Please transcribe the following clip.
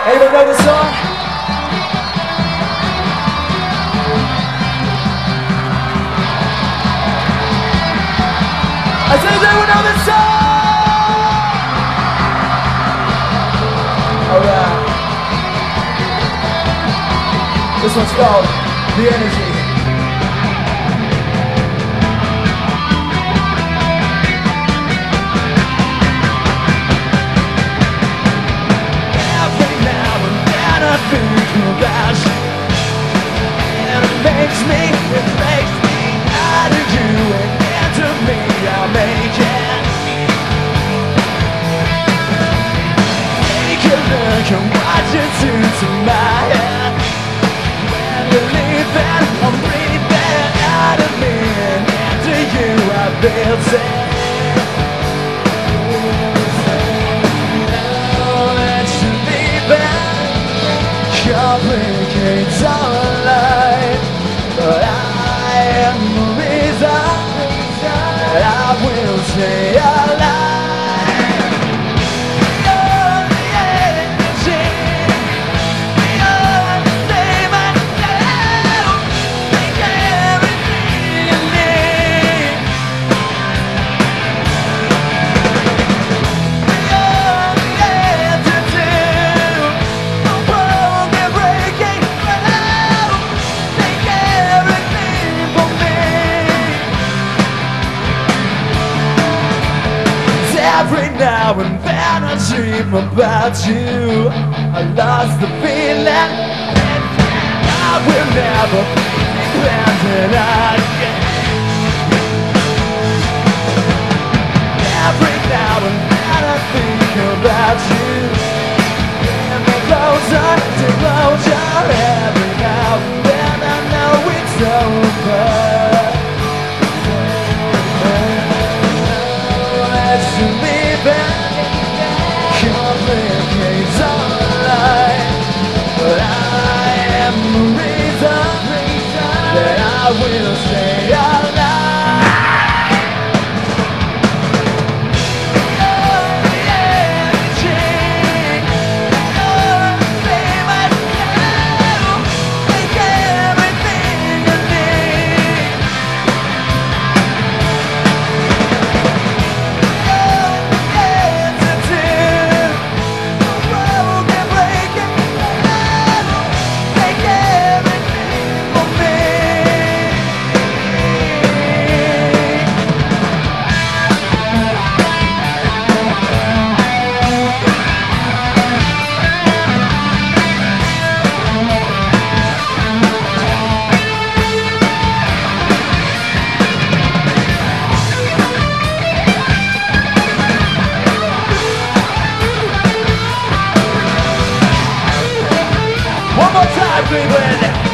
Anyone know this song? I said, does anyone know this song? Alright. This one's called The Energy. Every now and then I think about you, and it makes me out of you and into me. I'll make it. Take a look at what you do to my head. When you're leaving, I'm breathing out of me and into you. I feel safe. Now that you're leaving, complicates our life, but I am the reason that I will stay alive. You're the energy, you're the flame I know, make everything you need. You're the antidote, the broken breaking flow, make everything for me. Every now and then I dream about you. I lost the feeling I will never be dependent again. Every now and then I think about you. Get me closer to closure. Every now and then I know it's over. Complicates our life, but I am the reason that I will stay alive. You're the energy, you're the flame I know, make everything you need. One more time, Cleveland!